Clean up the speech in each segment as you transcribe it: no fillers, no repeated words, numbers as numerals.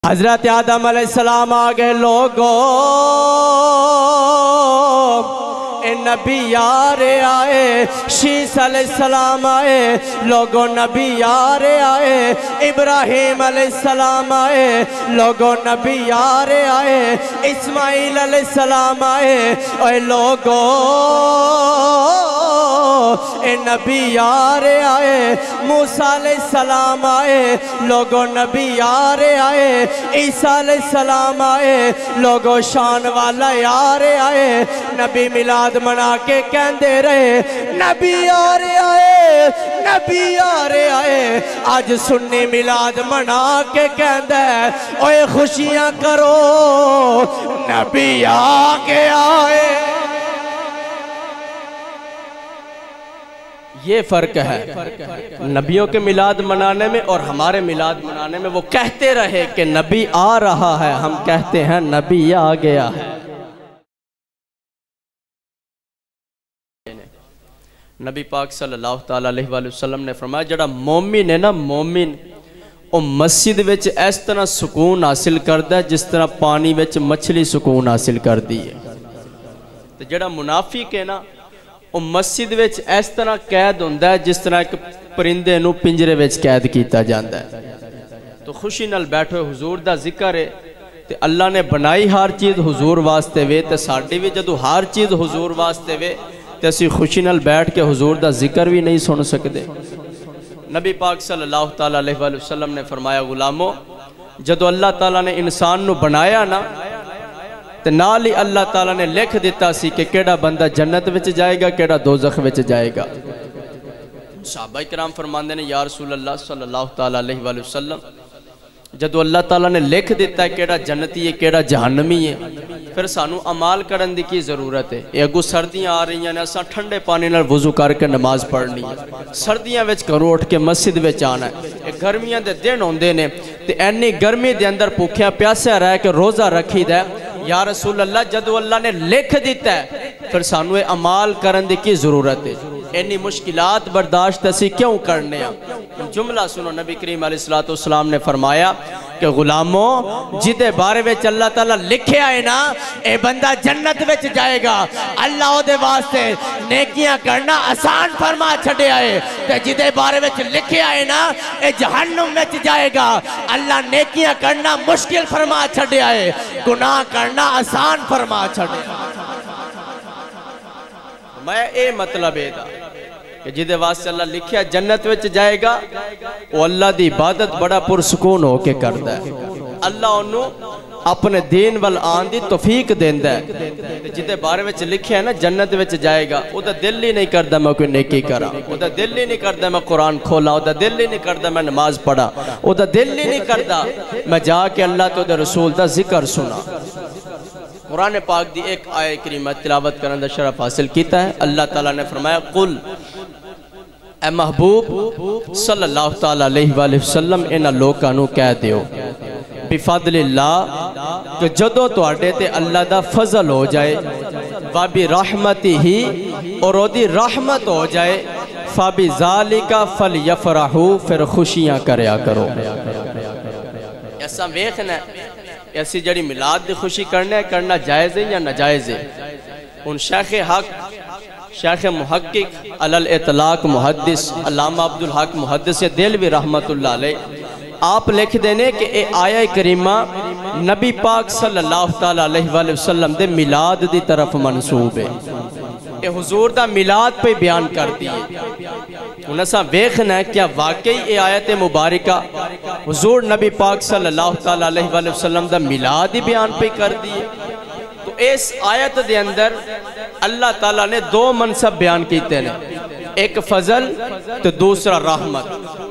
حضرت آدم علیہ السلام آگے لوگو اے نبی یارے آئے، شیس علیہ السلام آئے، لوگو نبی یارے آئے، ابراہیم علیہ السلام آئے، لوگو نبی یارے آئے، اسماعیل علیہ السلام آئے، اے لوگو اے نبی یارے آئے، موسیٰ علیہ السلام آئے، لوگو نبی یارے آئے، عیسیٰ علیہ السلام آئے، لوگو شان والا یارے آئے، نبی میلاد منا کے کہندے رہے نبی یارے آئے، نبی یارے آئے، آج سنی میلاد منا کے کہندے اوے خوشیاں کرو نبی آگے آئے۔ یہ فرق ہے نبیوں کے میلاد منانے میں اور ہمارے میلاد منانے میں۔ وہ کہتے رہے کہ نبی آ رہا ہے، ہم کہتے ہیں نبی آ گیا ہے۔ نبی پاک صلی اللہ علیہ وآلہ وسلم نے فرمایا جڑا مومن ہے نا، مومن وہ مسجد وچ اس طرح سکون حاصل کردا ہے جس طرح پانی وچ مچھلی سکون حاصل کردی ہے۔ تو جڑا منافق ہے نا، وہ مسجد وچ اس طرح قید ہوندا ہے جس طرح ایک پرندے نو پنجرے وچ قید کیتا جاندا ہے۔ تو خوشی نال بیٹھو، حضور دا ذکر ہے تے اللہ نے بنائی ہر چیز حضور واسطے وے، تے ساڈی وی جدوں ہر چیز حضور واسطے وے تے اسی خوشی نال بیٹھ کے حضور دا ذکر بھی نہیں سن سکتے۔ نبی پاک صلی اللہ علیہ وآلہ وسلم نے فرمایا غلامو، جدو اللہ تعالیٰ نے انسان نو بنایا نا تے نال ہی اللہ تعالیٰ نے لکھ دیتا سی کہ کیڑا بندہ جنت وچ جائے گا، کیڑا دوزخ وچ جائے گا۔ صحابہ کرام فرماندے نے یا رسول اللہ صلی اللہ علیہ وآلہ وسلم، جدو اللہ تعالیٰ نے لکھ دیتا ہے کیڑا جنتی ہے کیڑا جہنمی ہے، پھر سانو عمال کرن دی کی ضرورت ہے۔ یہ اگو سردیاں آ رہی ہیں، اساں ٹھنڈے پانی نال وضو کر کے نماز پڑھنی ہے، سردیاں وچ گھروں اٹھ کے مسجد وچ آنا ہے۔ گرمیاں دے دن ہوندے نے تے اینی گرمی دے اندر بھوکھیاں پیاسے رہ کے روزہ رکھی دا ہے۔ یا رسول اللہ جدو اللہ نے لکھ دیتا ہے پھر سانو عمال کرن دی کی ضرورت ہے۔ اینی مشکلات برداشت اسی کیوں کرنے ہیں؟ جملہ سنو، نبی کریم علیہ السلام نے فرمایا کہ غلاموں جدے بارے وچ اللہ تعالیٰ لکھے آئے نا اے بندہ جنت وچ جائے گا، اللہ او دے واسطے نیکیاں کرنا آسان فرما چھڑے آئے، تے جدے بارے وچ لکھے آئے نا اے جہنم وچ جائے گا، اللہ نیکیاں کرنا مشکل فرما چھڑے آئے، گناہ کرنا آسان فرما چھڑے آئے۔ میں اے مطلب ہے دا کہ جدے واسطے اللہ لکھیا جنت وچ جائے گا، وہ اللہ دی عبادت بڑا پرسکون ہو کے کردا ہے، اللہ انہوں اپنے دین وال آن دی توفیق دیندا ہے۔ جدے بارے وچ لکھیا ہے نا جنت وچ جائے گا، وہ دا دل ہی نہیں کردا میں کوئی نیکی کرا، وہ دا دل ہی نہیں کردا میں قرآن کھولا، وہ دا دل ہی نہیں کردا میں نماز پڑھا، وہ دا دل ہی نہیں کردا میں جا کے اللہ تو دے رسول دا ذکر سنا۔ قرآن پاک دی ایک آیہ کریمہ تلاوت کرنے دا شرف حاصل کیتا ہے۔ اللہ تعالیٰ نے فرمایا قل، اے محبوب صلی اللہ علیہ وآلہ وسلم انہا لوکانو کہہ دیو بفضل اللہ کہ جدو تو آٹے تے اللہ دا فضل ہو جائے، وابی رحمتی ہی اور او دی رحمت ہو جائے، فابی ذالکا فلیفرحو پھر خوشیاں کریا کرو۔ ایسا ویکھنا ہے ایسی جڑی میلاد دی خوشی کرنا جائز ہے یا ناجائز ہے؟ ان شیخ حق، شیخ محقق علی الاطلاق محدث علامہ عبدالحق محدث دہلوی رحمت اللہ علیہ آپ لکھ دینے کہ اے آیہ کریمہ نبی پاک صلی اللہ علیہ وآلہ وسلم دے میلاد دی طرف منصوب ہے، اے حضور دا میلاد پہ بیان کر دیئے۔ انہاں سا ویکھنا ہے کیا واقعی اے آیت مبارکہ حضور نبی پاک صلی اللہ علیہ وآلہ وسلم دا میلاد ہی بیان پہ کر دیئے؟ تو اس آیت دے اندر اللہ تعالیٰ نے دو منصب بیان کیتے ہیں، ایک فضل تو دوسرا رحمت۔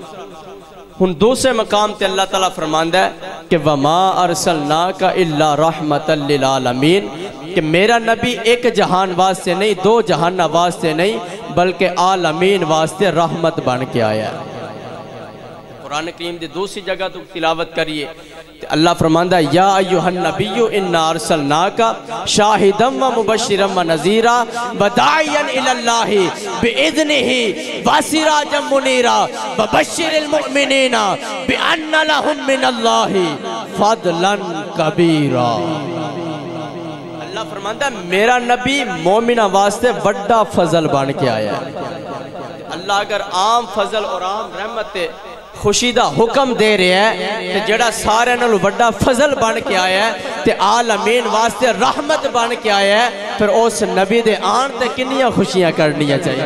ان دوسرے مقام تے اللہ تعالیٰ فرماندہ ہے کہ وَمَا أَرْسَلْنَاكَ إِلَّا رَحْمَةً لِلْعَالَمِينَ کہ میرا نبی ایک جہان واسطے نہیں، دو جہان واسطے نہیں، بلکہ عالمین واسطے رحمت بن کے آیا ہے۔ قرآن کریم دی دوسری جگہ تو تلاوت کریے، اللہ فرماندہ ہے یا ایوہ النبی انا ارسلناکا شاہدم و مبشرم و نذیرا وداعیا الاللہ بإذنہ وسراجا منیرا وبشر المؤمنین بأن لهم من اللہ فضلاً کبیرا۔ اللہ فرماندا ہے میرا نبی مومنہ واسطے بڑا فضل بن کے آیا ہے۔ اللہ اگر عام فضل اور عام رحمت خوشی دا حکم دے رہے ہیں کہ جڑا سارے نالوں بڑا فضل بن کے آیا ہے تے عالمین واسطے رحمت بن کے آیا ہے، پھر اس نبی دے آن تے کنیاں خوشیاں کرنیاں چاہیے۔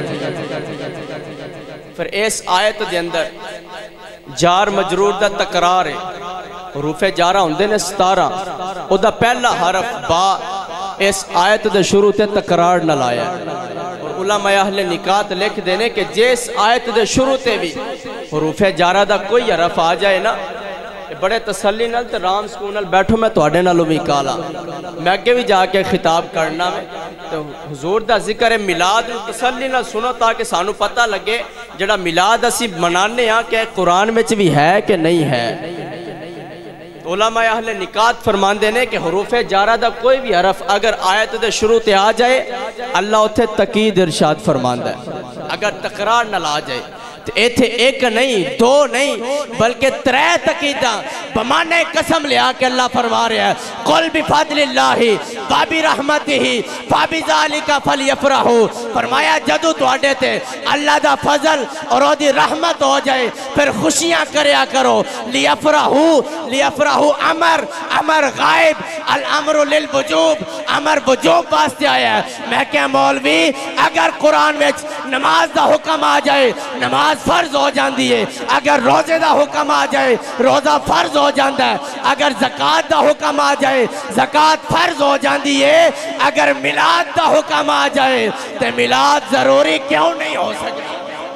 پھر اس آیت دے اندر جار مجرور دا تکرار ہے، حروف جارہ ہوندے نے 17، او دا پہلا حرف با اس آیت دے شروع تے تکرار نہ لایا ہے۔ اور علماء اہل نکات لکھ دینے کہ جس آیت دے شروع تے بھی حروف جارہ دا کوئی حرف آ جائے نا، بڑے تسلی نال تے رام سکون نال بیٹھو، میں تواڈے نالوں بھی کالا میں اگے بھی جا کے خطاب کرنا میں تو حضور دا ذکر میلاد تسلی نال سنو تاکہ سانو پتہ لگے جڑا میلاد اسی منانے ہاں کہ قرآن وچ بھی ہے کہ نہیں ہے۔ علماء اہل نکات فرماندے نے کہ حروف جارہ دا کوئی بھی حرف اگر آیت دے شروع تے آ جائے اللہ اتھے تقید ارشاد فرماندہ ہے، اگر تقرار نہ لا جائے تو ایتھے ایک نہیں دو نہیں بلکہ 3 تقیداں بمانے قسم لیا کہ اللہ فرما رہا ہے قل بفضل اللہ وبرحمتہ فبذالک فلیفرحوا۔ فرمایا جدو تواڈے تے اللہ دا فضل اور او دی رحمت ہو جائے پھر خوشیاں کریا کرو۔ لیفرحوا امر غائب، الامر للوجوب، امر وجوب واسطے آیا ہے۔ میں کہ مولوی اگر قرآن میں نماز دا حکم آ جائے نماز فرض ہو جاندی ہے، اگر روزے دا حکم آ جائے روزہ فرض ہو جاندہ ہے، اگر زکاة دا حکم آ جائے زکاة فرض ہو جاندی ہے، اگر میلاد دا حکم آ جائے تو میلاد ضروری کیوں نہیں ہو سکتا؟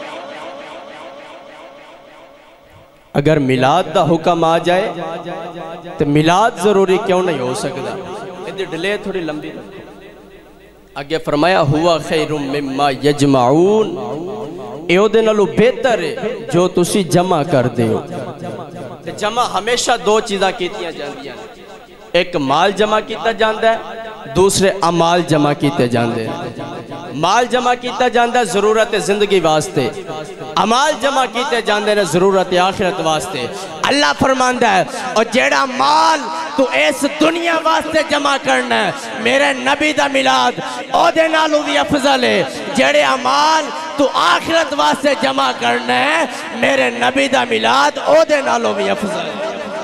اگر میلاد دا حکم آ جائے تو میلاد ضروری کیوں نہیں ہو سکتا؟ ادھر ڈلے تھوڑی لمبی آگے فرمایا ہوا خیر مما یجمعون، ایو دے نالو بہتر ہے جو تسی جمع کر دے ہو۔ جمع ہمیشہ 2 چیزاں کیتیاں جاندیاں، ایک مال جمع کیتا جاندہ ہے، دوسرے عمال جمع کیتے جاندے ہیں۔ مال جمع کیتا جاندہ ہے ضرورت زندگی واسطے، عمال جمع کیتے جاندے ہیں ضرورت آخرت واسطے۔ اللہ فرماندہ ہے اور جیڑا مال تو اس دنیا واسطے جمع کرنا ہے میرے نبی دا میلاد او دے نالو بھی افضل ہے، جیڑے عمال تو آخرت واسطے جمع کرنا ہے میرے نبی دا میلاد او دے نالو بھی افضل ہے۔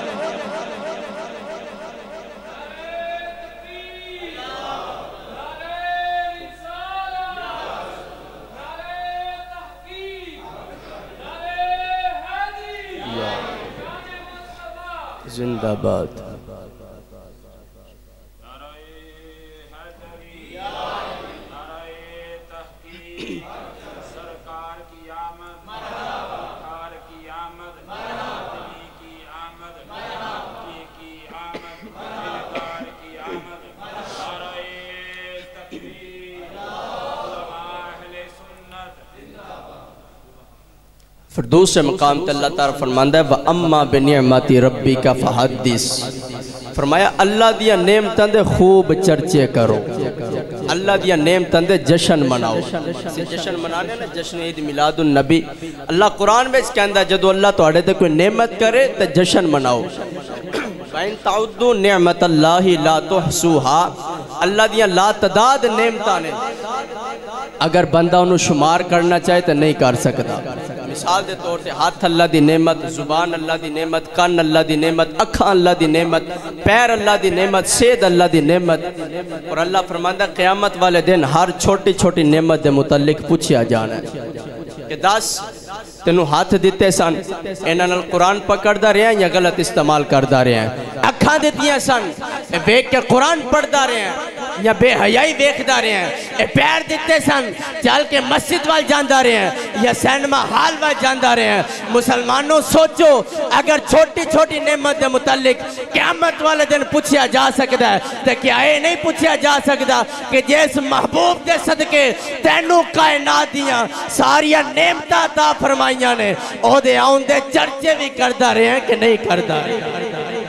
زندہ باد۔ پھر دوسرے مقام تے اللہ تعالیٰ فرماندہ ہے وَأَمَّا بِنِعْمَةِ رَبِّكَ فَحَدِّث۔ فرمایا اللہ دیا نعمتاں دے خوب چرچے کرو، اللہ دیا نعمتاں دے جشن مناؤ۔ جشن منانے نا جشن عید میلاد النبی، اللہ قرآن میں اس کہندہ ہے جدو اللہ تو آڑے دے کوئی نعمت کرے تو جشن مناؤ۔ وَإِن تَعُدُّوا نِعْمَةَ اللَّهِ لَا تُحْصُوهَا، اللہ دیا لا تعداد نعمتاں نے اگر بندہ انہوں شمار کرنا چاہے تو نہیں کر سکتا۔ مثال دے طور سے ہاتھ اللہ دی نعمت، زبان اللہ دی نعمت، کان اللہ دی نعمت، اکھاں اللہ دی نعمت، پیر اللہ دی نعمت، سید اللہ دی نعمت۔ اور اللہ فرماندہ قیامت والے دن ہر چھوٹی چھوٹی نعمت دے متعلق پوچھیا جانا ہے کہ 10 تینوں ہاتھ دیتے سن انہاں نال قرآن پکڑدا رہے ہیں یا غلط استعمال کردا رہے ہیں؟ اکھاں دیتیاں سن ویکھ کے قرآن پڑھدا رہے ہیں یا بے حیائی ویکھدا رہے ہیں؟ پیر دیتے سن چل کے مسجد وال جاندا رہے ہیں یا سینما ہال وال جاندا رہے ہیں؟ مسلمانوں سوچو اگر چھوٹی چھوٹی نعمت دے متعلق قیامت والے دن پوچھیا جا سکتا ہے تو کیا یہ نہیں پوچھیا جا سکتا کہ جس محبوب دے صدقے تینوں کائنات دیاں ساریاں نعمتاں عطا فرمائیاں نے او دے آن دے چرچے بھی کردہ رہے ہیں کہ نہیں کردہ رہے ہیں؟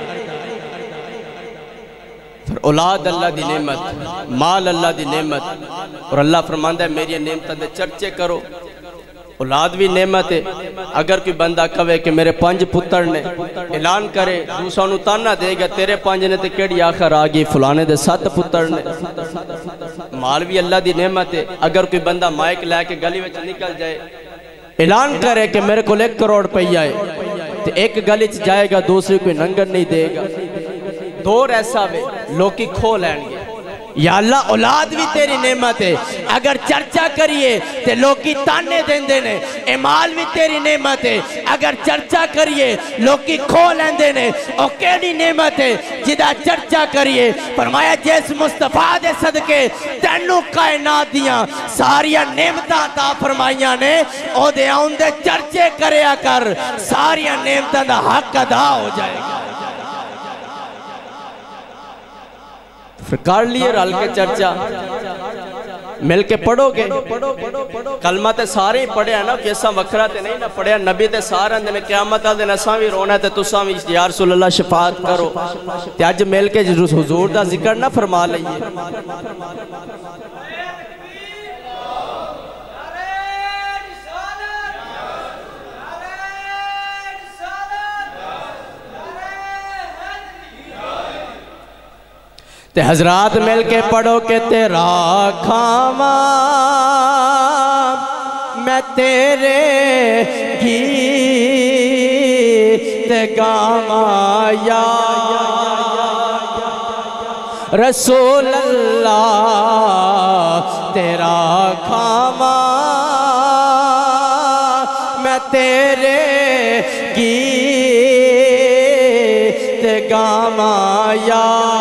پھر اولاد اللہ دی نعمت، مال اللہ دی نعمت، اور اللہ فرماندہ ہے میری نعمتاں دے چرچے کرو۔ اولاد بھی نعمت ہے. اگر کوئی بندہ کہے کہ میرے 5 پتر نے, اعلان کرے دوسرا نو تانا دے گا تیرے 5 نے تے کیڑی آخر آگئی فلانے دے 7 پتر نے. مال بھی اللہ دی نعمت ہے. اگر کوئی بندہ مائک لے کے گلی وچ نکل جائے اعلان کرے کہ میرے کو 1 کروڑ پہ آئے تے ایک گلی چ جائے گا دوسری کوئی ننگر نہیں دے گا. دور ایسا وے لوکی کھو لین گے. یا اللہ اولاد بھی تیری نعمت ہے. اگر چرچا کریے تے لوکی تانے دیندے نے. مال بھی تیری نعمت ہے. اگر چرچا کریے لوکی کھو لیندے نے. او کیڑی نعمت ہے جدا چرچا کریے. فرمایا جس مصطفیٰ دے صدقے تینوں کائنات دیاں ساریاں نعمتاں عطا فرمائیاں نے, او دے آن دے چرچے کریا کر, ساریاں نعمتاں دا حق ادا ہو جائے گا. پھر کر لیے رل کے چرچا مل کے پڑھو گے. کلمہ تے سارے ہی پڑھے ہیں نا, کیسا وکھرا تے نہیں نہ پڑھے. نبی تے سارے اندھے قیامت دے نساں بھی رونا تے تساں بھی یا رسول اللہ شفاعت کرو. تے اج مل کے حضور دا ذکر نہ فرما لئیے. تے حضرات مل کے پڑھو کہ تیرا کھاواں میں تیرے گیت گاواں یا رسول اللہ. تیرا کھاواں میں تیرے گیت گاواں یا.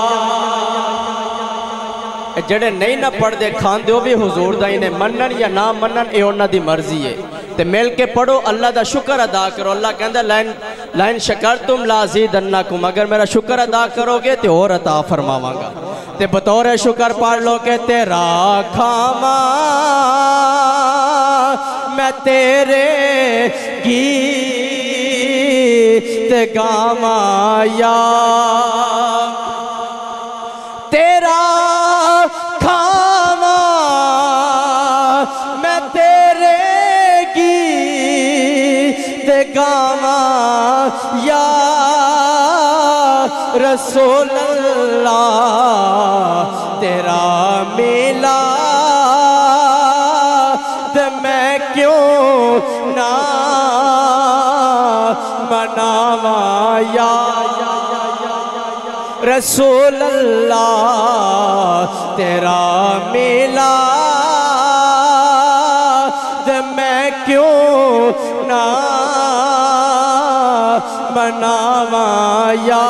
جڑے نہیں نہ پڑھ دے کھان دے, وہ بھی حضور دا انہیں منن یا نہ منن اے انہاں دی مرضی ہے. تے مل کے پڑھو, اللہ دا شکر ادا کرو. اللہ کہندہ لائن شکرتم لازیدنکم, اگر میرا شکر ادا کرو گے تے اور عطا فرماواں گا. تے بطور شکر پڑھ لو کہ تیرا کھاواں میں تیرے گیت گاواں یا. تیرا گاواں یا رسول اللہ. تیرا میلاد میں کیوں نہ مناواں یا رسول اللہ. تیرا میلاد میں کیوں نہ مناواں یا.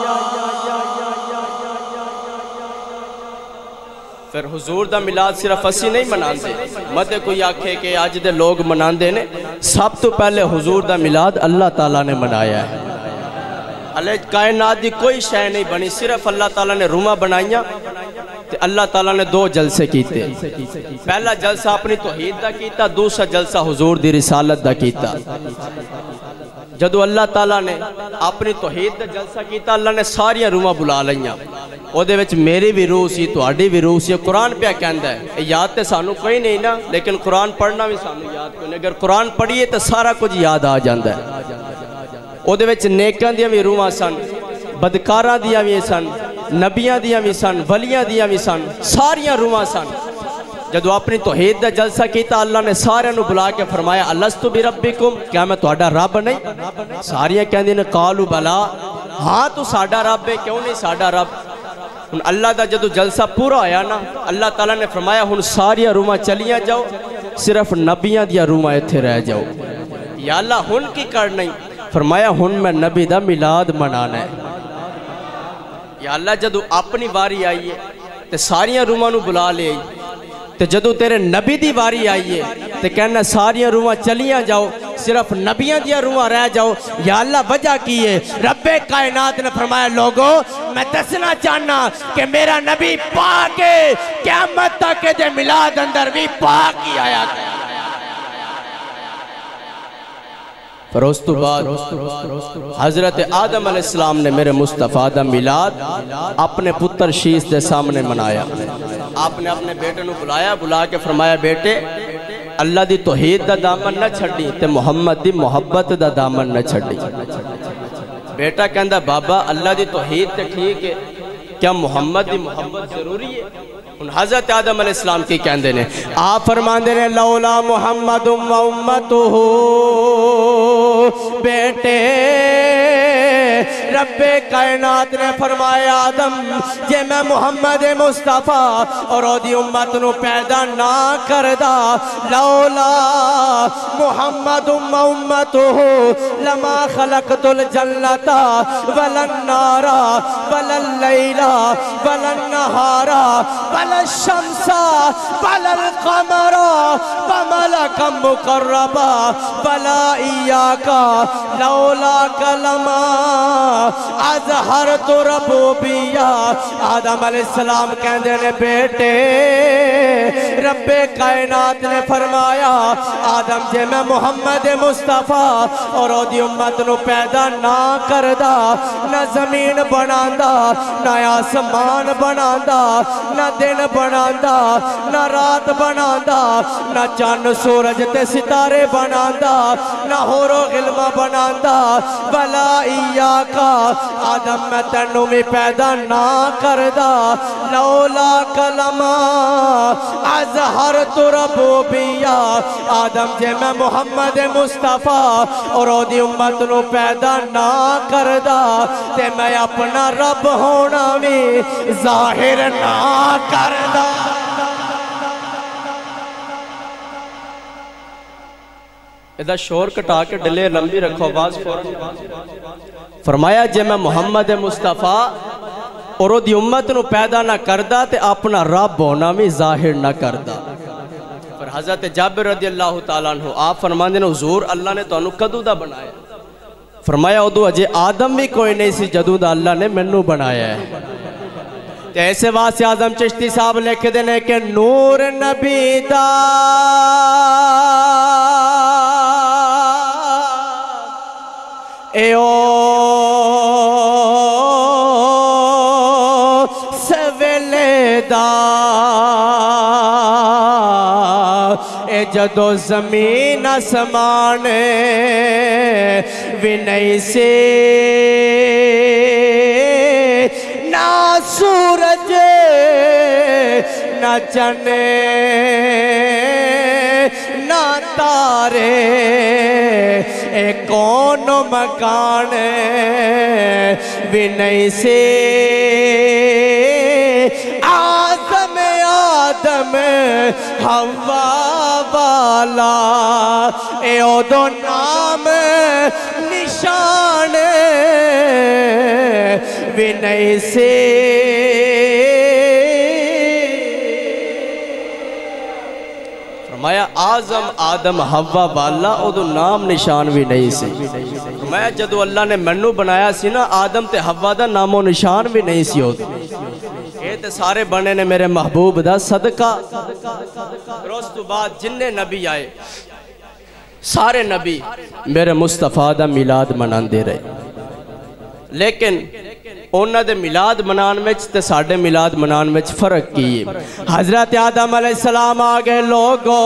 پھر حضور دا میلاد صرف اسی نہیں مناندے. مت کوئی آکھے کہ آج دے لوگ مناندے نے. سب تو پہلے حضور دا میلاد اللہ تعالیٰ نے منایا ہے. علیہ کائنات دی کوئی شے نہیں بنی, صرف اللہ تعالیٰ نے رومہ بنائیاں. اللہ تعالیٰ نے 2 جلسے کیتے. پہلا جلسہ اپنی توحید دا کیتا, دوسرا جلسہ حضور دی رسالت دا کیتا. جدو اللہ تعالیٰ نے اپنی توحید دا جلسہ کیتا, اللہ نے ساریاں روحاں بلا لئیاں. او دے وچ میری بھی روح سی, تہاڈی بھی روح سی. قرآن پہ کہندا ہے یاد تے سانو کوئی نہیں نا, لیکن قرآن پڑھنا بھی سانو یاد کوئی نہیں. اگر قرآن پڑھیے تو سارا کچھ یاد آ جاندا ہے. او دے وچ نیکاں دیاں بھی روحاں سن, بدکاراں دیاں بھی سن, نبیاں دیاں بھی سن, ولیاں دیاں بھی سن, ساریاں روحاں سن. جدو اپنی توحید دا جلسہ کیتا, اللہ نے سارے نو بلا کے فرمایا الستو بربکم, کیا میں تہاڈا رب نہیں؟ ساریاں کہندے نے قالوا بلا, ہاں تو ساڈا رب ہے, کیوں نہیں ساڈا رب. ہن اللہ دا جدو جلسہ پورا ہویا نا, اللہ تعالیٰ نے فرمایا ہن ساریاں روحاں چلیاں جاؤ, صرف نبیاں دیاں روحاں ایتھے رہ جاؤ. یا اللہ ہن کی کرنا نہیں؟ فرمایا ہن میں نبی دا میلاد منانا ہے. یا اللہ جدو اپنی واری آئیے تے ساریاں روحاں نو بلا لے آئی, تے جدو تیرے نبی دی واری آئیے تے کہنا ساریاں روحاں چلیاں جاؤ, صرف نبیاں دیاں روحاں رہ جاؤ. یا اللہ وجہ کی ہے؟ رب کائنات نے فرمایا لوگوں میں دسنا چاہنا کہ میرا نبی پاک ہے, قیامت تک دے میلاد اندر بھی پاک ہی آیا گیا. پھر اس تو بعد حضرت آدم علیہ السلام نے میرے مصطفیٰ دا میلاد اپنے پتر شیس دے سامنے منایا. آپ نے اپنے بیٹے نو بلایا, بلا کے فرمایا بیٹے اللہ دی توحید دا دامن نہ چھڑی تے محمد دی محبت دا دامن نہ چھڑی. بیٹا کہندا بابا اللہ دی توحید تے ٹھیک ہے، کیا محمد دی محبت ضروری ہے؟ ان حضرت آدم علیہ السلام کی کہندے نے، آپ فرماندے نے لولا محمد و امتہ، بیٹے رب کائنات نے فرمایا آدم جے میں محمد مصطفیٰ اور دی امت نو پیدا نہ کردا، لولا محمد امتہ لما خلقت الجنت ولا النار ولا اللیل ولا النہار ولا الشمس ولا القمر وملکا مقربا ولا ایاک لولا کلمہ اظہرت ربوبیہ. آدم علیہ السلام کہندے نے بیٹے رب کائنات نے فرمایا آدم جے میں محمد مصطفیٰ اور دی امت نو پیدا نہ کردا، نہ زمین بناندا، نہ آسمان بناندا، نہ دن بناندا، نہ رات بناندا، نہ چاند سورج تے ستارے بناندا، نہ حور و غلمہ بناندا، بلا ایاکا آدم میں تینوں میں پیدا نہ کردا، لولا کلمہ اظہرت ربوبیہ. آدم جے میں محمد مصطفیٰ اور دی امت نو پیدا نہ کردا تے میں اپنا رب ہونا بھی ظاہر نہ کردا. ادھا شور کٹا کے ڈلے لمبی رکھو آواز فرمایا جے میں محمد مصطفیٰ اور دی امت نو پیدا نہ کردا تے اپنا رب ہونا بھی ظاہر نہ کردا. پر حضرت جابر رضی اللہ تعالیٰ عنہ آپ فرماندے نے حضور اللہ نے تو انہوں کدو دا بنایا؟ فرمایا ادو اجے آدم بھی کوئی نہیں سی جدو دا اللہ نے منو بنایا ہے. تے ایسے واسی اعظم چشتی صاحب لکھ دینے کہ نور نبی دا اے او سویلے دا اے جدو زمین آسمان بھی نہیں سے نہ سورج نہ چنے نہ تارے اے کون مکان بھی نہیں سے آدم ہوا والا اے او دو نام نشان بھی نہیں سے فرمایا آزم آدم ہوا والا او دو نام نشان بھی نہیں سی. فرمایا جدو اللہ نے منو بنایا سی نا آدم تے ہوا دا نام و نشان بھی نہیں سی ہوتا. یہ تے سارے بنے نے میرے محبوب دا صدقہ. روز تو بعد جننے نبی آئے سارے نبی میرے مصطفیٰ دا میلاد منان دے رہے، لیکن انہاں دے میلاد منان وچ تے ساڑھے میلاد منان وچ فرق کیے. حضرت آدم علیہ السلام آگے لوگو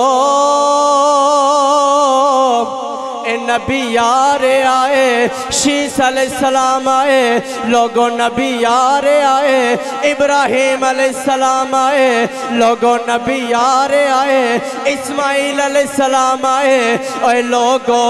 اے نبی یارے آئے، شیس علیہ السلام آئے، لوگو نبی یارے آئے، ابراہیم علیہ السلام آئے، لوگو نبی یارے آئے، اسماعیل علیہ السلام آئے، اے لوگو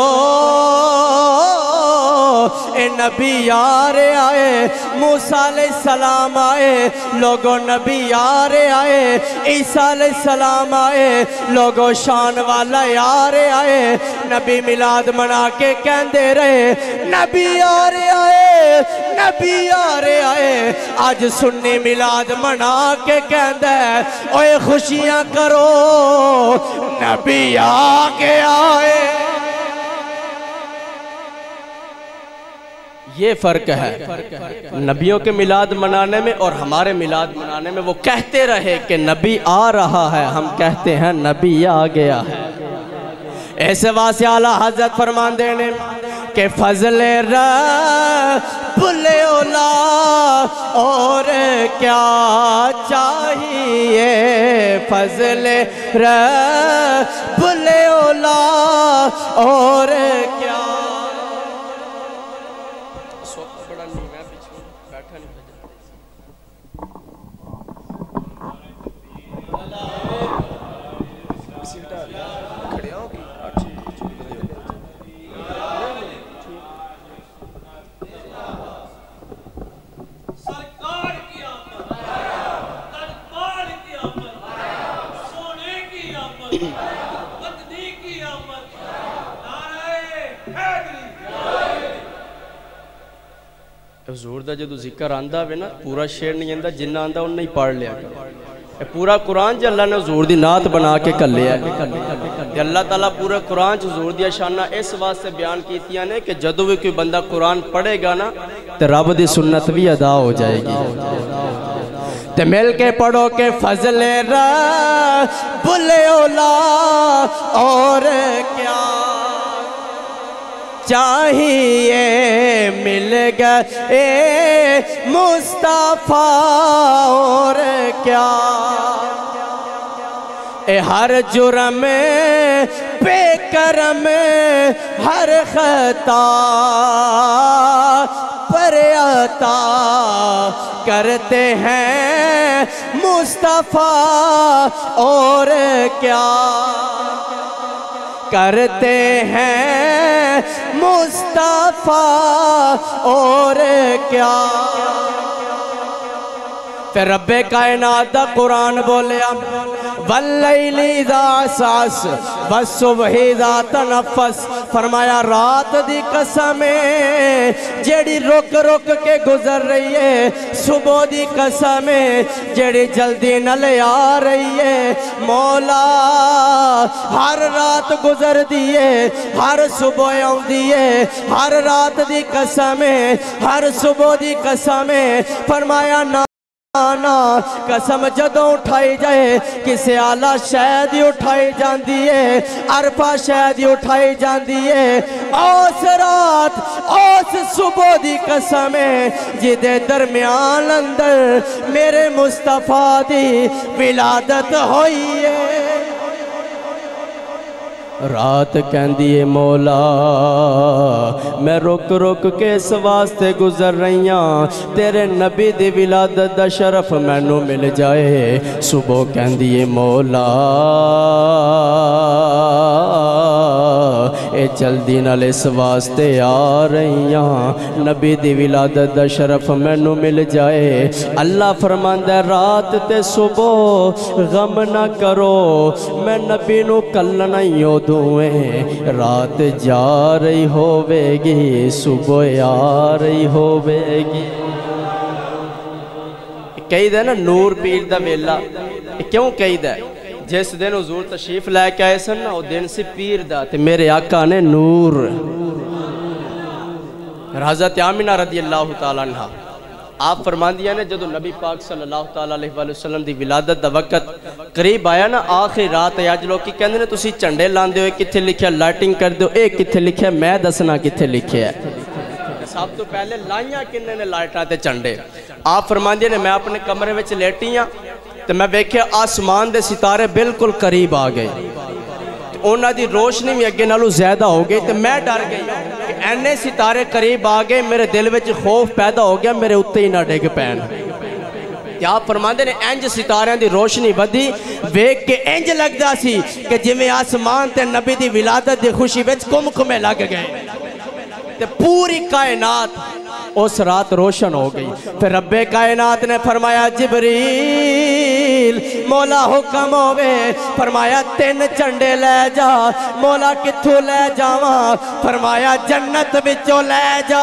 اے نبی یارے آئے، موسیٰ علیہ السلام آئے، لوگو نبی یارے آئے، عیسیٰ علیہ السلام آئے، لوگو شان والا یارے آئے. نبی میلاد منا کے کہندے رہے نبی یارے آئے، نبی یارے آئے. آج سنی میلاد منا کے کہندے اوے خوشیاں کرو نبی آگے آئے. یہ فرق ہے نبیوں کے میلاد منانے میں اور ہمارے میلاد منانے میں. وہ کہتے رہے کہ نبی آ رہا ہے، ہم کہتے ہیں نبی آ گیا ہے. ایسے واسی اعلیٰ حضرت فرمان دینے کہ فضل رب اولا اور کیا چاہیے، فضل رب اولا اور کیا بڑا نہیں میں پیچھے بیٹھا نہیں کھڑے ہو حضور دا جدو ذکر آندا وے نا پورا شعر نہیں آندا جنہ آندا انہیں ہی پڑھ لیا کرو پورا قرآن جو اللہ نے حضور دی نعت بنا کے کر لیا ہے اللہ تعالیٰ پورا قرآن جو حضور دی شانہ اس واسطے بیان کیتیاں نے کہ جدو بھی کوئی بندہ قرآن پڑھے گا نا تو رب دی سنت بھی ادا ہو جائے گی تے مل کے پڑھو کہ فضل رب اولا اور کیا چاہیے مل گئے مصطفیٰ اور کیا ہر جرم بے کرم ہر خطا پر عطا کرتے ہیں مصطفیٰ اور کیا کرتے ہیں مصطفیٰ اور کیا پھر رب کائنات دا قرآن بولیا واللیل اذا عسعس والصبح اذا تنفس فرمایا رات دی قسمیں جیڑی رک رک کے گزر رہی ہے صبح دی قسمیں جیڑی جلدی نہ لے آ رہی ہے مولا ہر رات گزر دیئے ہر صبح آؤں دیئے ہر رات دی قسمیں ہر صبح دی قسمیں فرمایا قسم جدوں اٹھائی جائے کسے آلہ شاید ہی اٹھائی جان دیئے عرفہ شاید ہی اٹھائی جان دیئے اوس رات اوس صبح دی قسمیں جدے درمیان اندر میرے مصطفیٰ دی ولادت ہوئی ہے رات کہندیے مولا میں رک رک کے اس واسطے گزر رہیاں تیرے نبی دی ولادت دا شرف مینوں مل جائے صبح کہندیے مولا اے جلدی نال اس واسطے آ رہیاں نبی دی ولادت دا شرف مینوں مل جائے اللہ فرماندا ہے رات تے صبح غم نہ کرو میں نبی نو کلنا ہی دوئیں رات جا رہی ہووے گی صبح آ رہی ہووے گی کہی دے نا نور پیر دا ویلا کیوں کہی دے جس دن حضور تشریف لے کے آئے سن نا وہ دن سے پیر دا تے میرے آقا نے نور حضرت آمینہ رضی اللہ تعالیٰ عنہ آپ فرمان دیا نے جدو نبی پاک صلی اللہ علیہ وسلم دی ولادت دا وقت قریب آیا نا آخری رات آج لوگ کی کہندے نے تسی چنڈے لاندے ہوئے کتھے لکھیا لائٹنگ کر دو ایک کتھے لکھیا میں دسنا کتھے لکھیا ہے سب تو پہلے لائیاں کننے نے لائٹاں تے چنڈے آپ فرمان دیا نے میں اپنے کمرے وچ لیٹیاں تو میں بیکھے آسمان دے ستارے بالکل قریب آ گئے اونا دی روشنی میں اگے نالو زیادہ ہو گئی تو میں ڈر گئی کہ اینے ستارے قریب آگئے میرے دل وچ خوف پیدا ہو گیا میرے اتے ہی نہ ڈگ پین یا آپ فرماندے نے انج ستاریاں دی روشنی بدی ویک کے انج لگ دا سی کہ جویں آسمان تے نبی دی ولادت دی خوشی وچ کم کمے لگ گئے تے پوری کائنات اس رات روشن ہو گئی پھر رب کائنات نے فرمایا جبریل مولا حکم ہوئے فرمایا 3 چنڈے لے جا مولا کتھو لے جاواں فرمایا جنت بچو لے جا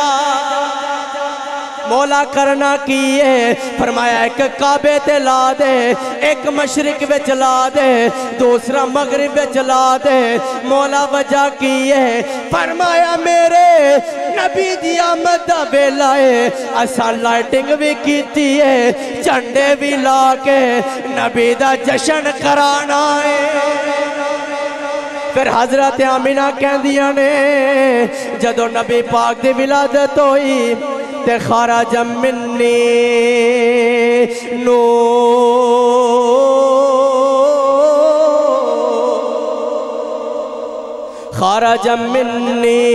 مولا کرنا کیے فرمایا ایک کعبے تے لا دے ایک مشرق بچ لا دے دوسرا مغرب بچ لا دے مولا وجہ کیے فرمایا میرے نبی دی آمد دا بیلا ہے اسا لائٹنگ بھی کیتی ہے چنڈے بھی لا کے نبی دا جشن کرانا ہے پھر حضرت آمینہ کہہ دیا نے جدو نبی پاک دی ولادت ہوئی تے خارج منی خرج منی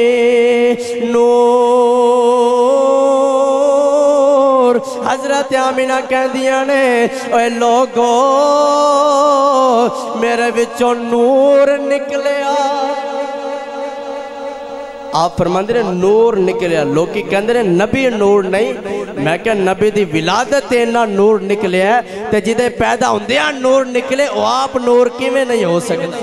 نور حضرت آمینہ کہہ دیا نے اے لوگو میرے وچوں نور نکلیا آپ فرماندے نے نور نکلیا لوکی کہندے نے نبی نور نہیں میں کہ نبی دی ولادت اینا نور نکلیا ہے تے جدے پیدا ہوندیا نور نکلے وہ آپ نور کی میں نہیں ہو سکتا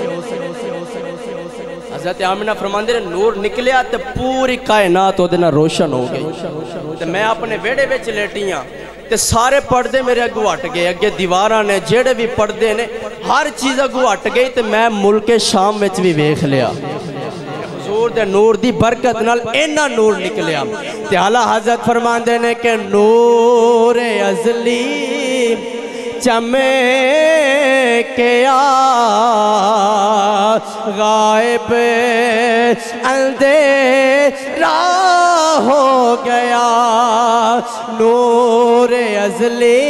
حضرت آمینہ فرماندے نے نور نکلیا تے پوری کائنات وہ دینا روشن ہو گئی تے میں اپنے ویڑے ویچ لیٹیاں تے سارے پردے میرے اگو ہٹ گئے اگے دیواراں نے جیڑے بھی پردے نے ہر چیز اگو ہٹ گئی تے میں ملک شام وچ بھی ویکھ لیا حضور دے نور دی برکت نال اینا نور نکلیا تے اعلیٰ حضرت فرماندے نے کہ نور ازلی چمکیا غائب اندھیرا ہو گیا نور ازلی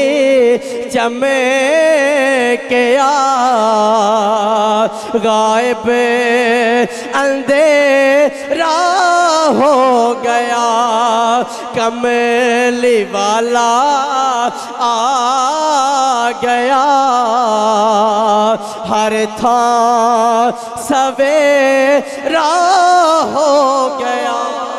چمکیا غائب اندھیرا ہو گیا کملی والا آ گیا ہر تھان سویرا ہو گیا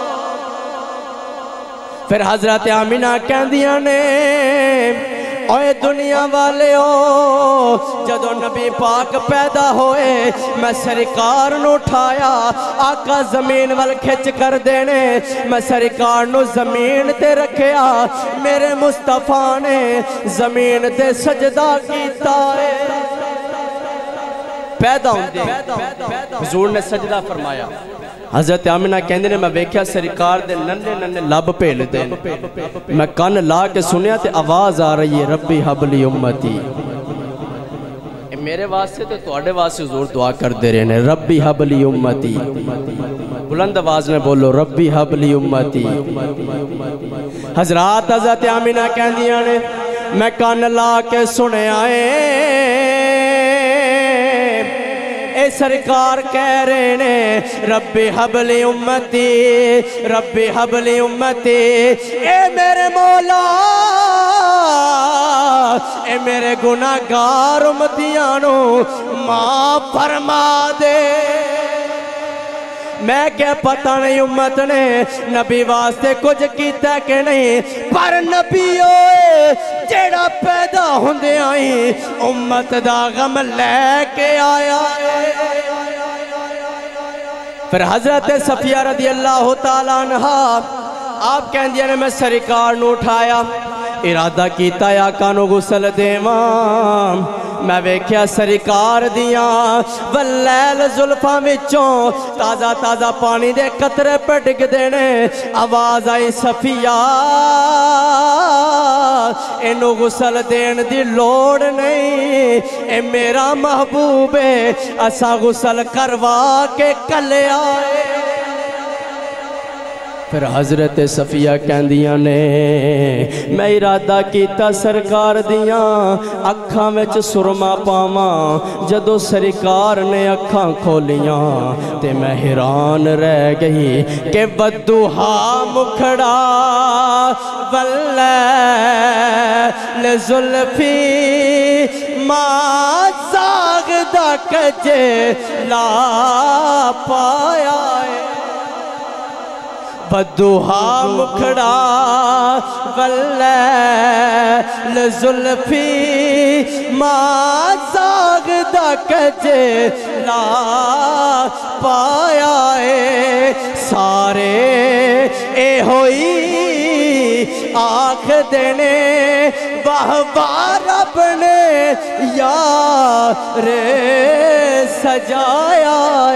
پھر حضرت آمینہ کہندیاں نے اوے دنیا والے ہو جدو نبی پاک پیدا ہوئے میں سرکار نو اٹھایا آقا زمین وال کھچ کر دینے میں سرکار نو زمین تے رکھیا میرے مصطفیٰ نے زمین تے سجدہ کیتا ہے پیدا ہوندے حضور نے سجدہ فرمایا حضرت آمینہ کہندے نے میں ویکھیا سرکار دے ننے ننے لب پھیل دے میں کان لا کے سنیا تے آواز آ رہی ہے ربی حبلی امتی میرے واسطے تو تواڈے واسطے حضور دعا کر دے رہے ہیں ربی حبلی امتی بلند آواز میں بولو ربی حبلی امتی حضرات حضرت آمینہ کہندیاں نے میں کان لا کے سنے آئے اے سرکار کہہ رہے ہیں ربی حبلی امتی ربی حبلی امتی اے میرے مولا اے میرے گناہگار امتیانو معاف فرما دے میں کیا پتہ نہیں امت نے نبی واسطے کچھ کیتا کہ نہیں پر نبی ہوئے جیڑا پیدا ہوندے آئی امت دا غم لے کے آیا پھر حضرت صفیہ رضی اللہ تعالیٰ عنہ آپ کہن دیا نے میں سرکار نو اٹھایا ارادہ کیتا یا کانو غسل دیوان میں ویکھیا سرکار دیاں واللیل زلفاں وچوں تازہ تازہ پانی دے قطرے پہ ڈگ دینے آواز آئی صفیہ انو غسل دین دی لوڑ نہیں اے میرا محبوب ہے اسا غسل کروا کے کلے آئے پھر حضرت صفیہ کہندیاں نے میں ارادہ کیتا سرکار دیاں اکھاں وچ سرما پاواں جدو سرکار نے اکھاں کھولیاں تے میں حیران رہ گئی کہ بدوہا مکھڑا واللیل زلفی ما زاغدہ کجے لا پایا بدوہا مکھڑا واللیل زلفی ما زاغدہ کجے لا پایا سارے اے ہوئی آنکھ دینے واہ رب نے یار سجایا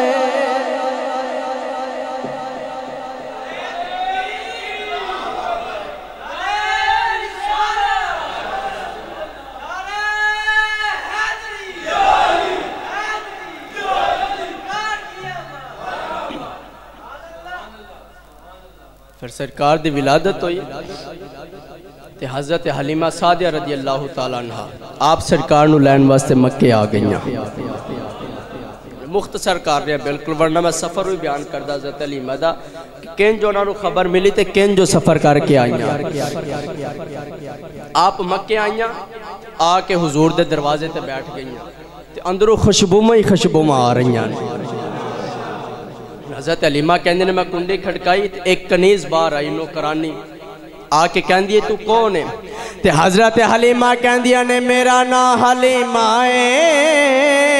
پھر سرکار دی ولادت ہوئی تے حضرت حلیمہ سعدیہ رضی اللہ تعالیٰ عنہ آپ سرکار نو لین واسطے مکے آ گئیاں مختصر کر رہے ہیں بالکل، ورنہ میں سفر بھی بیان کردہ حضرت حلیمہ دا کین جو انہوں خبر ملی تے کین جو سفر کر کے آئیاں. آپ مکے آئیاں آ کے حضور دے دروازے تے بیٹھ گئیاں تے اندروں خوشبومہ ہی خوشبومہ آ رہی ہیں. حضرت حلیمہ کہندے نے میں کنڈی کھڑکائی تے ایک کنیز باہر آئی نوکرانی آ کے کہندی ہے تو کون ہے؟ تے حضرت حلیمہ کہندی نے میرا نام حلیمہ ہے،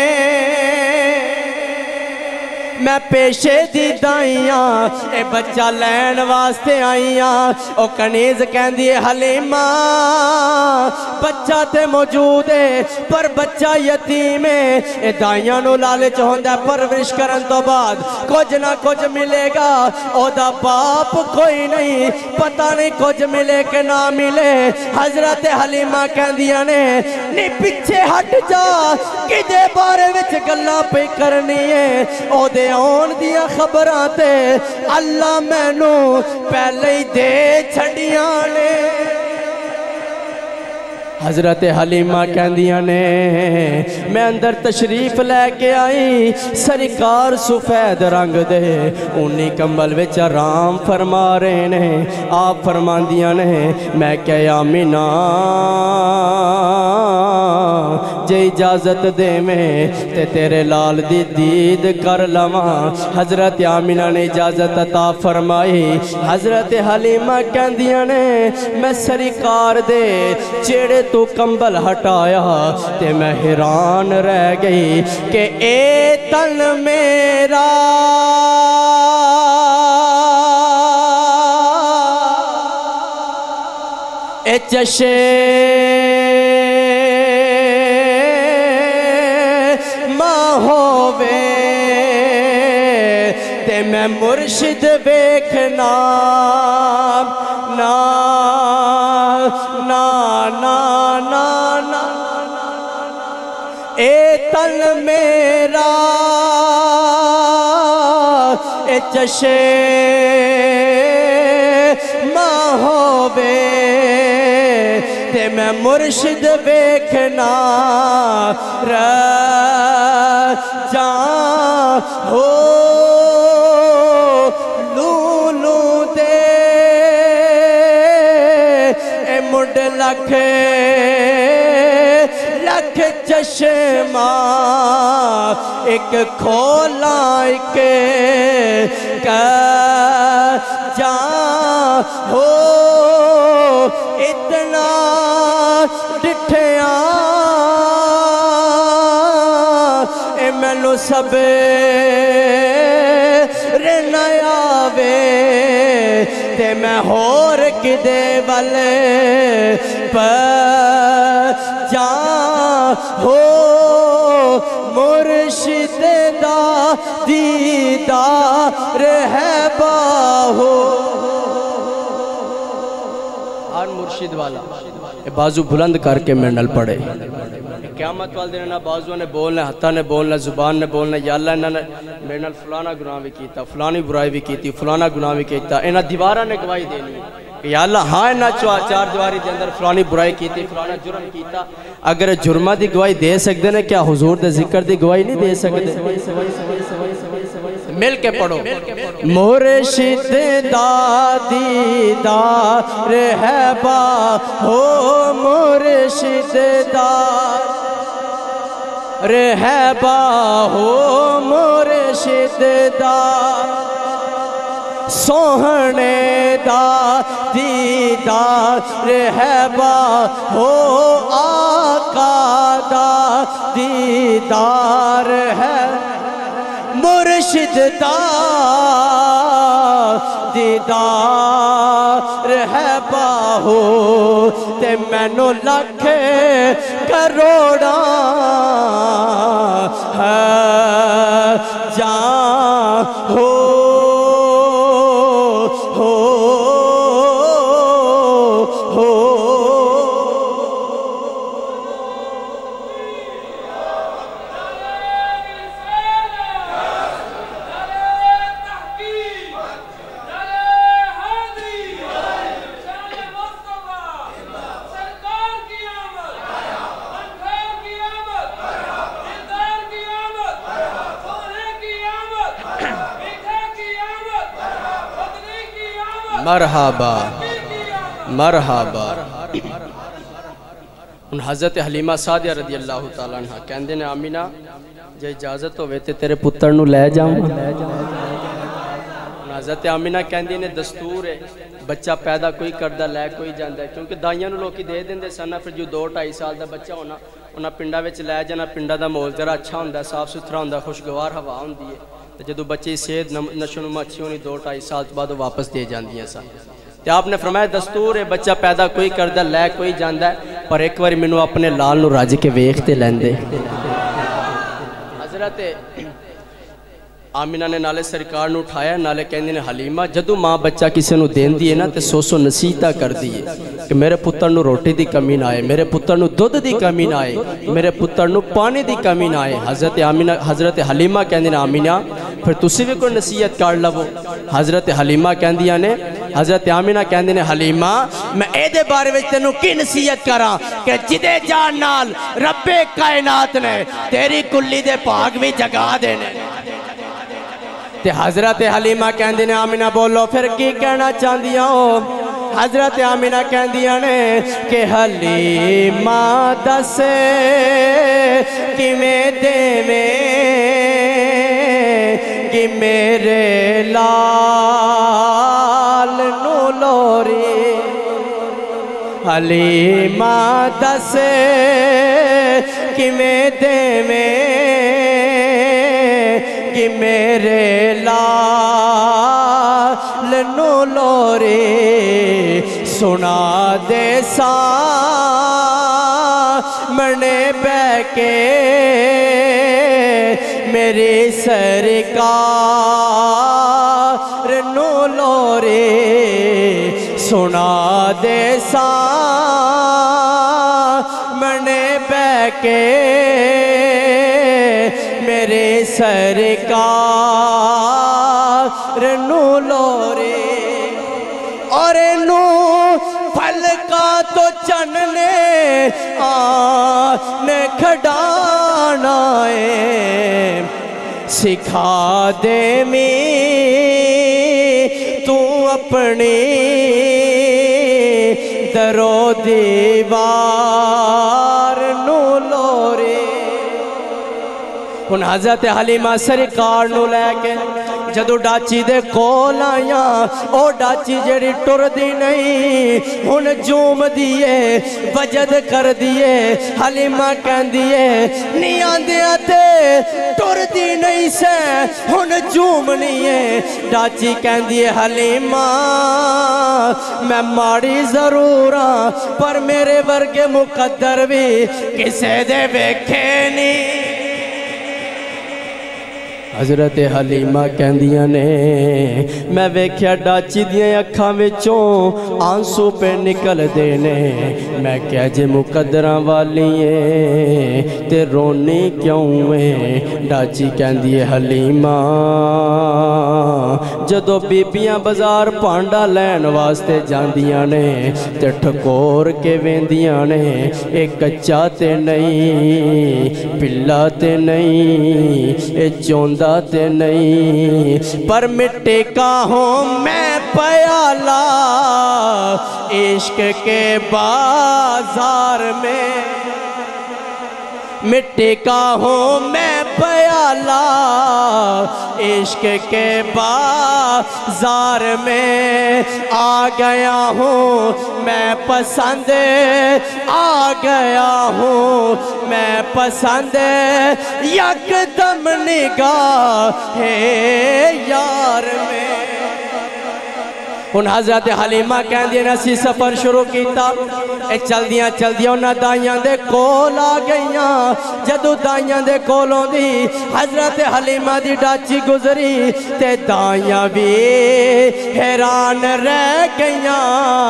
میں پیشے دی دائیاں اے بچہ لین واسطے آئیاں. او کنیز کہندی ہے حلیمہ بچہ تے موجود ہے پر بچہ یتیم ہے، اے دائیاں نو لالچ ہوندا ہے پرورش کرن تو بعد کچھ نہ کچھ ملے گا، او دا باپ کوئی نہیں، پتہ نہیں کچھ ملے کہ نہ ملے. حضرت حلیمہ کہندیاں نے نی پیچھے ہٹ جا کدے بارے وچ گلاں پہ کرنی ہے، او دے آن دیا خبران تے اللہ میں نو پہلے ہی دے چھڑیاں نے. حضرت حلیمہ کہندیاں نے میں اندر تشریف لے کے آئی، سرکار سفید رنگ دے انہی کمبل وچ آرام فرما رہے نے. آپ فرماندیاں نے میں کہیا آمینہ جے اجازت دے میں تے تیرے لال دی دید کر لواں. حضرت آمینہ نے اجازت عطا فرمائی. حضرت حلیمہ کہندیاں نے میں سرکار دے چیڑے تو کمبل ہٹایا تے میں حیران رہ گئی کہ اے تن میرا اے چشے ماں ہووے تے میں مرشد ویکھنا نا نا نا نا نا اے تن میرا اے چشے ماں ہووے تے میں مرشد ویکھنا جاں ہو لولو دے اے مڈ لکھ لکھ چشمہ ایک کھولا ایک جاں ہو اتنا ڈٹھیاں اے مینو سب رنیا وے تے میں ہور کدے والے جاں ہو مرشد دا دیدار ہے باہو. آن مرشد والا بازو بلند کر کے میں نل پڑے قیامت والے دن بازو نے بولنا، ہتھا نے بولنا، زبان نے بولنا یا اللہ انہوں نے میرے نال فلانا گناہ بھی کیتا، فلانی برائی بھی کیتی، فلانا گناہ بھی کیتا. انہاں دیوارہ نے گواہی دینی کہ یا اللہ ہاں انہاں چار دیواری دے اندر فلانی برائی کیتی، فلانا جرم کیتا. اگر جرمہ دی گواہی دے سکتے ہیں کیا حضور دے ذکر دی گواہی نہیں دے سکتے؟ مل کے پڑھو مرشد دا دیدار ہے باہو مرشد دا ہے باہو مرشد دا سوہنے دا دیدار ہے باہو آقا دا دیدار ہے مرشد دا دیدار ہے باہو تے مینو لکھ کروڑا ہے جاں ہو مرحبا مرحبا۔ ان حضرت حلیمہ سعدیہ رضی اللہ تعالیٰ عنہ کہندے نے آمینہ جے اجازت ہوئے تے تیرے پتر نو لے جاؤں۔ حضرت آمینہ کہندی نے دستور ہے بچہ پیدا کوئی کردہ لے کوئی جاندہ ہے، کیونکہ دائیاں نو لوکی دے دیں دے سنہ پھر جو 2-2.5 سال دا بچہ ہونا انہاں پنڈا وچ لے جانا، پنڈا دا ماحول ذرا اچھا ہوندہ ہے، صاف ستھرا ہوندہ ہے، خوشگوار ہوا ہوندی ہے، جدو بچے صحت نشو نما اچھی ہونی 2-2.5 سال بعد واپس دے جاندی ہیں سن۔ تو آپ نے فرمایا دستور ہے بچہ پیدا کوئی کردہ لے کوئی جاندہ ہے، پر ایک بار منو اپنے لال نو راج کے ویکھتے لیندے۔ حضرت آمینہ نے نالے سرکار نو اٹھایا، نالے کہندے نے حلیمہ جدو ماں بچہ کسی نو دین دیئے نا تے سو نصیحتہ کر دیئے کہ میرے پتر نو روٹی دی کمی نہ آئے، میرے پتر نو دودھ دی کمی نہ آئے، میرے پتر نو پانی دی کمی نہ آئے۔ حضرت حلیمہ کہندے نے آمینہ پھر تسی بھی کوئی نصیحت کر لو۔ حضرت حلیمہ کہندیاں نے حضرت آمینہ کہندے نے حلیمہ میں اے دے بارے وچ تینوں کی نصیحت کراں کہ جدے جان نال رب کائنات نے تیری کلی دے پاک بھی جگا دینے۔ تے حضرت حلیمہ کہندے نے آمینہ بولو پھر کی کہنا چاندیاں ہو؟ حضرت آمینہ کہندیاں نے کہ حلیمہ دسے کہ میں دے میں کہ میرے لال نو لوری۔ حلیمہ دسے کہ میں دے میں کہ میرے لال نو لوری۔ سنا دے سامنے بے کے میری سرکار نو لوری۔ سنا دے سامنے بے کے میرے سرکار نو لوری۔ اور نو پھلکا تو چننے آنے کھڑانا ہے، سکھا دے میں تو اپنی درو دیوار نو لوری۔ ان حضرت حلیمہ سرکار نو لے کے جدو ڈاچی دے کول آیاں او ڈاچی جڑی ٹر دی نہیں ہن جوم دیئے وجد کر دیئے۔ حلیمہ کہن دیئے نہیں آندیاں تے ٹر دی نہیں سے ہن جوم نہیں۔ ڈاچی کہن دیئے حلیمہ میں ماڑی ضرور ہاں پر میرے ورگے مقدر بھی کسے دے ویکھے نہیں۔ حضرت حلیمہ کہندیاں نے میں ویکھیا ڈاچی دیاں اکھاں وچوں آنسو پہ نکل دینے، میں کہہ جے مقدراں والیے تے رونی کیوں ہے؟ ڈاچی کہندی ہے حلیمہ جدو بیبیاں بازار پانڈا لین واسطے جاندیاں نے تے ٹھکور کے ویندیاں نے ایک کچا تے نہیں پلا تے نہیں اے چوندہ تے نہیں، پر مٹی کا ہوں میں پیالہ عشق کے بازار میں، مٹی کا ہوں میں پیالہ عشق کے بازار میں، آ گیا ہوں میں پسند آ گیا ہوں میں پسند یک دم نگاہ یار میں۔ ان حضرت حلیمہ کہندی نے اسی سفر شروع کیتا، اے چل دیاں انہاں دائیاں دے کول آ گئیاں۔ جدو دائیاں دے کولوں دی حضرت حلیمہ دی ڈاچی گزری تے دائیاں بھی حیران رہ گئیاں،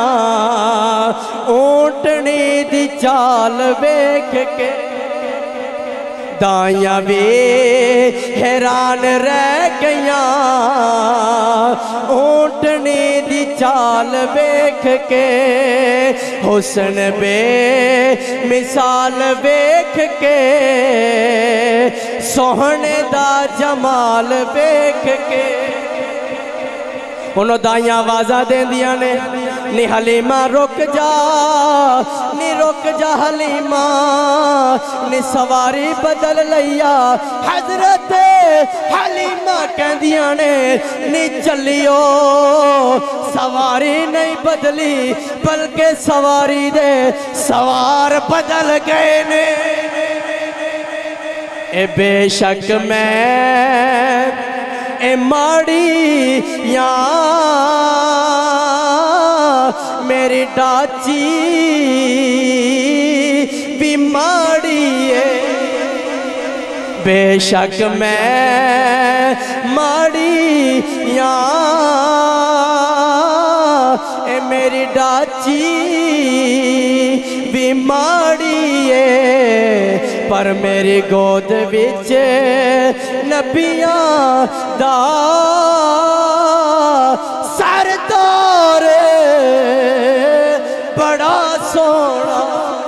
اونٹنی دی چال ویکھ کے دائیاں بھی حیران رہ گئیاں، اونٹنی دی چال ویکھ کے حسن بے مثال ویکھ کے سوہنے دا جمال ویکھ کے انہوں دائیاں آوازاں دیں دیا نے نی حلیمہ رک جا حلیمہ نی سواری بدل لیا حضرت حلیمہ کہن دیا نے نی چلیو سواری نہیں بدلی بلکہ سواری دے سوار بدل گئے نے اے بے شک میں اے ماڑی یا میری ڈاچی بھی ماڑی ہے بے شک میں ماڑی یا اے میری ڈاچی بھی ماڑی ہے پر میری گود وچ نبیاں دا سردار بڑا سونا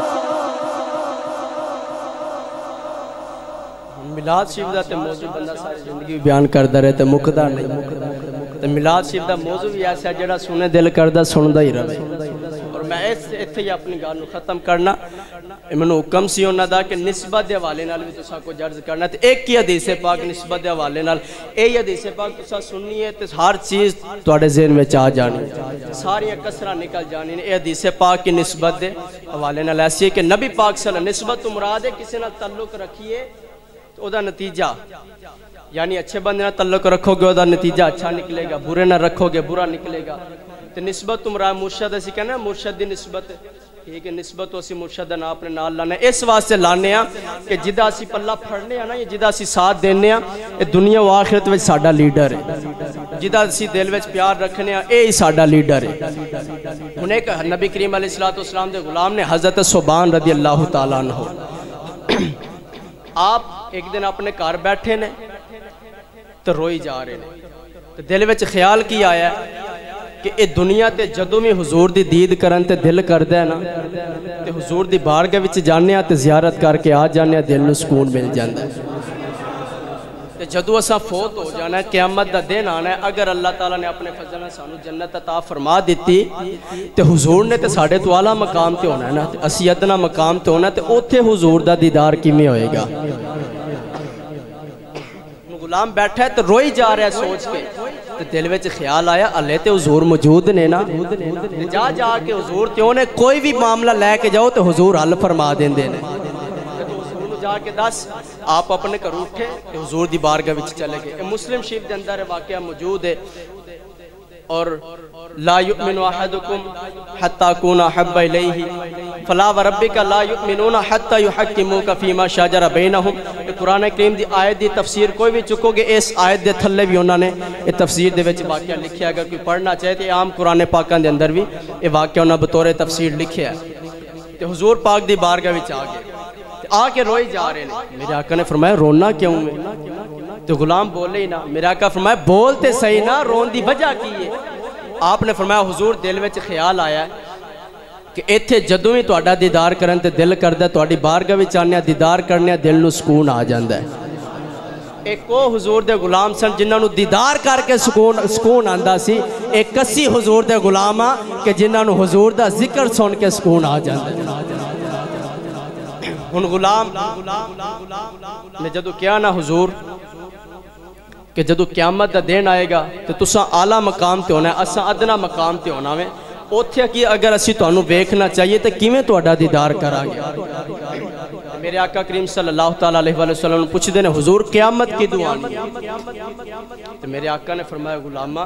میلاد شریف دا تے موضوع بندہ ساری زندگی بیان کردا رہے تے مکدا نہیں تے میلاد شریف دا موضوع بھی ایسا جڑا سنے دل کردا سندا ہی رہے اور میں ایتھے ہی اپنی گل نو ختم کرنا منو حکم سی انہاں دا کہ نسبت دے حوالے نال بھی تساں کو عرض کرنا تے ایک ہی حدیث پاک نسبت دے حوالے نال اے حدیث پاک تساں سننی ہے تے ہر چیز تواڈے ذہن وچ آ جانی ساری کسراں نکل جانی اے حدیث پاک کی نسبت دے حوالے نال ایسی ہے کہ نبی پاک صلی اللہ علیہ وسلم نسبت تو مراد ہے کسی نال تعلق رکھیے تو او دا نتیجہ یعنی اچھے بندے نال تعلق رکھو گے او دا نتیجہ اچھا نکلے گا برے نال رکھو گے برا نکلے گا تے نسبت تو مراد مرشد اسی کہنا مرشد دی نسبت ٹھیک ہے نسبت تو اسی مرشد نا اپنے نال لانا اس واسطے لانے ہیں کہ جدہ اسی پلہ پھڑنے ہیں نا یہ جدہ اسی ساتھ دینے ہیں یہ دنیا و آخرت وچ ساڈا لیڈر ہے جدہ اسی دل وچ پیار رکھنے ہیں اے ہی ساڈا لیڈر ہے انہیں ایک نبی کریم علیہ السلام دے غلام نے حضرت صوبان رضی اللہ تعالیٰ عنہ آپ ایک دن اپنے کار بیٹھے نے تو روئی جا رہے نے تو دل وچ خیال کی آیا ہے کہ اے دنیا تے جدوں میں حضور دی دید کرن تے دل کردا ہے نا تے حضور دی بارگاہ وچ جانے تے زیارت کر کے آ جانے دل نوں سکون مل جاندا ہے تے جدوں اساں فوت ہو جانا ہے قیامت دا دن آنا ہے اگر اللہ تعالیٰ نے اپنے فضل نال سانو جنت عطا فرما دیتی تے حضور نے تے ساڈے تو اعلیٰ مقام تے ہونا ہے نا تے اسی ادنا مقام تے ہونا ہے تے اوتھے حضور دا دیدار کیویں ہوئے گا غلام بیٹھا ہے تو روئی جا رہا ہے سوچ کے تو دل وچ خیال آیا اللہ تے حضور موجود نے نا جا جا کے حضور تے انہیں کوئی بھی معاملہ لے کے جاؤ تو حضور حل فرما دیں دے نے حضور جا کے دس آپ اپنے گھر اٹھے کہ حضور دی بارگاہ وچ چلے گئے مسلم شریف دے اندر واقعہ موجود ہے اور لا یؤمن احدکم حتی اکون احب الیہ فلا وربک لا یؤمنون حتی یحکموک فیما شجر بینہم قرآن کریم دی آیت دی تفسیر کوئی بھی چکو گے اس آیت دے تھلے بھی انہوں نے یہ تفسیر دے وچ واقعہ لکھیا اگر کوئی پڑھنا چاہے تو عام قرآن پاکاں دے اندر بھی یہ واقعہ انہوں نے بطور تفسیر لکھیا ہے تو حضور پاک دی بارگاہ وچ آ گئے آ کے روئی جا رہے ہیں میرے آقا نے فرمایا رونا کیوں ہے تو غلام بولے ہی نا میرے آقا فرمایا بولتے صحیح نا رون دی وجہ کی ہے آپ نے فرمایا حضور دل وچ خیال آیا ہے کہ ایتھے جدوں ہی تہاڈا دیدار کرن تے دل کردا ہے تہاڈی بارگاہ وچ آنے دیدار کرنے دل نوں سکون آ جاندا ہے ایک وہ حضور دے غلام سن جنہاں نوں دیدار کر کے سکون آندا سی ایک کسی حضور دے غلام آ کہ جنہاں نوں حضور دا ذکر سن کے سکون آ جاندا ہے ہن غلام نے جدوں کیا نا حضور کہ جدو قیامت دا دین آئے گا تو تساں اعلیٰ مقام تے ہونا ہے اساں ادنا مقام تے ہونا ہے اوتھے کی اگر اسی تانوں ویکھنا چاہیے تو کیویں تہاڈا دیدار کران گے میرے آقا کریم صلی اللہ تعالیٰ علیہ وسلم پوچھ دے نے حضور قیامت کی دعا تو میرے آقا نے فرمایا غلامہ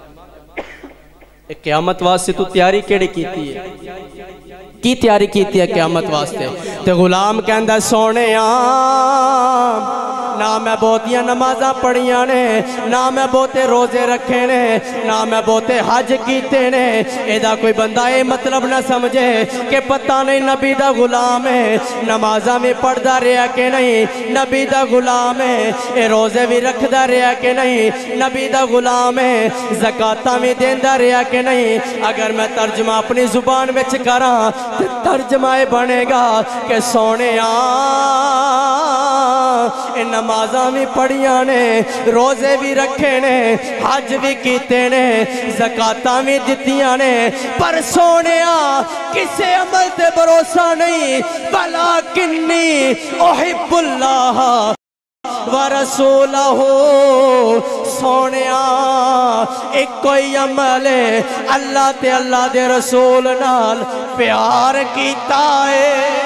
قیامت واسطے تو تیاری کیڑی کیتی ہے کی تیاری کیتی ہے قیامت واسطے تے غلام کہندا سونے نہ میں بہتیاں نمازاں پڑھیاں نے نہ میں بہتے روزے رکھے نے نہ میں بہتے حج کیتے نے ایدہ کوئی بندہ اے مطلب نہ سمجھے کہ پتہ نہیں نبی دا غلام ہے نمازاں میں پڑھدا رہا کہ نہیں نبی دا غلام ہے اے روزے بھی رکھدا رہا کہ نہیں نبی دا غلام ہے زکاتاں میں دیندا رہا کہ نہیں اگر میں ترجمہ اپنی زبان وچ کراں ترجمہ بنے گا کہ سونے نمازاں بھی پڑھیاں نے روزے بھی رکھے نے حج بھی کیتے نے زکاتاں بھی دتیاں نے پر سونیا کسے عمل تے بھروسہ نہیں بلاکنی احب اللہ ورسولہ سونیا ایک کوئی عمل ہے اللہ تے اللہ دے رسول نال پیار کیتا ہے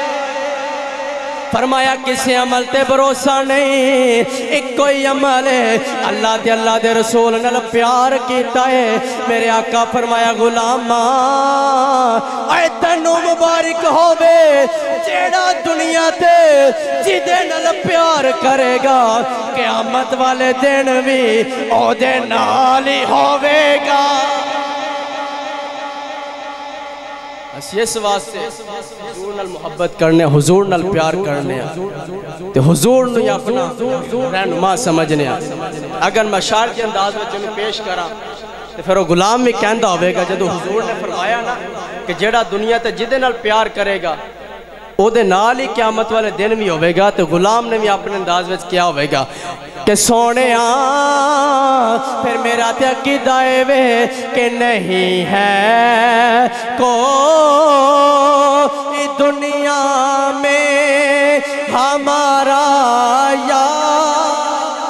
فرمایا کسی عمل تے بھروسہ نہیں ایک کوئی عمل ہے اللہ تے اللہ دے رسول نال پیار کیتا ہے میرے آقا فرمایا غلاماں اے تینو مبارک ہووے جیڑا دنیا تے جدے نال پیار کرے گا قیامت والے دن بھی او دے نال ہی ہووے گا اس واسطے حضور نال محبت کرنے حضور نال پیار کرنے تے حضور نو اپنا رہنما سمجھنے اگر میں شاعر کے انداز میں جنہوں پیش کراں تے پھر وہ غلام بھی کہندہ ہوئے گا جدو حضور نے فرمایا نا کہ جیڑا دنیا تے جدے نال پیار کرے گا او دے نال ہی قیامت والے دن بھی ہوئے گا تے غلام نے بھی اپنے انداز میں کیا ہوئے گا کہ سونے پھر میرا تے عقیدہ وے کہ نہیں ہے کوئی دنیا میں ہمارا یار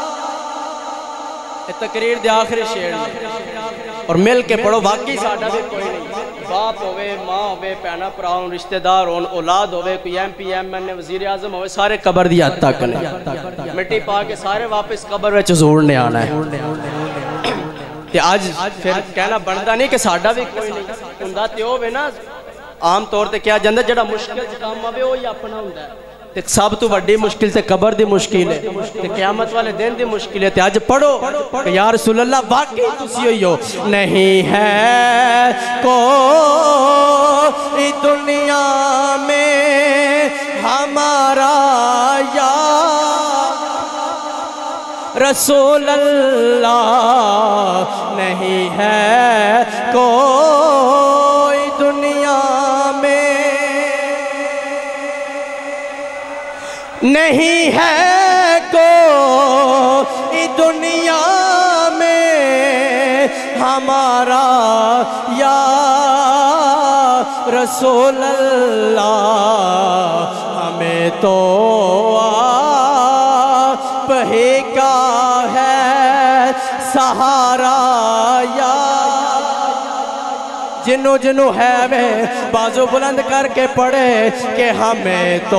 یہ تقریر دے آخری شعر اور مل کے پڑھو باقی ساڈا بھی کوئی نہیں باپ ہوئے ماں ہوئے پینا پراؤں رشتہ دار ہون اولاد ہوئے کوئی ایم پی ایم این وزیر اعظم ہوئے سارے قبر دی حد تک نہیں مٹی پا کے سارے واپس قبر وچ حضور نے آنا ہے تے آج پھر کہنا بندا نہیں کہ ساڈا بھی کوئی نہیں ہوندا تے ہووے نا عام طور تے کیا جاندا جڑا مشکل کام آوے وہی اپنا ہوندا ہے تے سب تو بڑی مشکل تے قبر دی مشکل ہے تے قیامت والے دن دی مشکل ہے تے آج پڑھو کہ یا رسول اللہ واقعی تسی ہوئی ہو نہیں ہے کوئی دنیا میں ہمارا یا رسول اللہ نہیں ہے کوئی دنیا میں نہیں ہے کوئی دنیا میں ہمارا یا رسول اللہ ہمیں تو آپ ہی کا ہے سہارا یا جنو جنو ہے میں بازو بلند کر کے پڑھے کہ ہمیں تو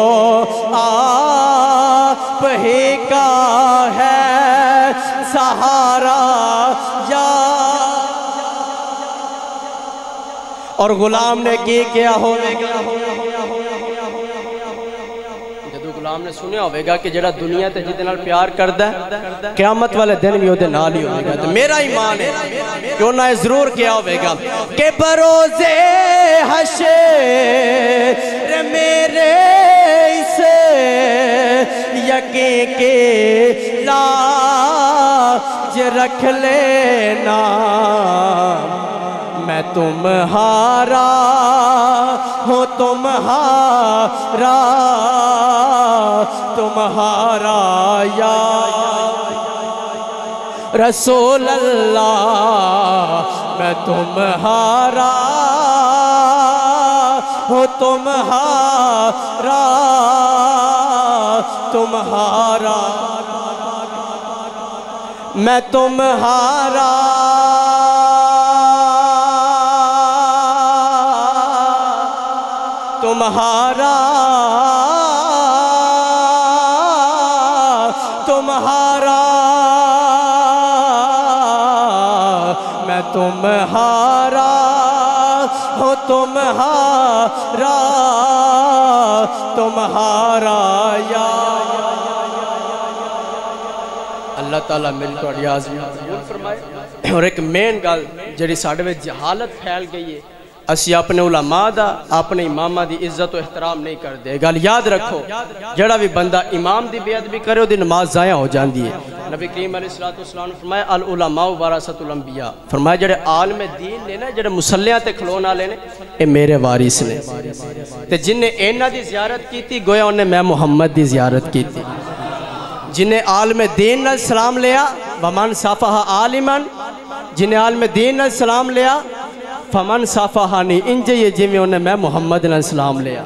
آپ ہی کا ہے سہارا یا اور غلام نے کی کیا ہوئے گا جدو غلام نے سنیا ہوئے گا کہ جڑا دنیا تے جتنا پیار کردہ ہے قیامت والے دن بھی ہوتے نال ہی ہوئے گا تو میرا ایمان ہے کیوں نہ ضرور کیا ہوئے گا کہ بروز حشر میرے اسے یقین کے لاج رکھ لینا میں تمہارا ہوں تمہارا یا رسول اللہ میں تمہارا ہوں تمہارا میں تمہارا تمہارا میں تمہارا ہوں تمہارا یا اللہ تعالیٰ مل کر ریاض فرمائے اور ایک مین گل جڑی ساڈے وچ جہالت پھیل گئی ہے اسی اپنے علماء دا اپنے امامہ دی عزت و احترام نہیں کر دے. گل یاد رکھو جڑا بھی بندہ امام دی بے ادبی کرے دی نماز ضائع ہو جاندی ہے. نبی کریم علیہ السلام نے فرمایا العلماء ورثۃ الانبیاء، فرمایا جڑے عالم دین نے نا، جڑے مصلیاں تے کھلون والے نے، اے میرے وارث نے. تے جن نے انہاں دی زیارت کیتی گویا انہیں میں محمد دی زیارت کیتی. جن نے عالم دین نال سلام لیا ومن صافح عالما، جن نے عالم دین نال سلام لیا فمن صافحانی، انجے یہ جی میں انہیں میں محمد نال سلام لیا.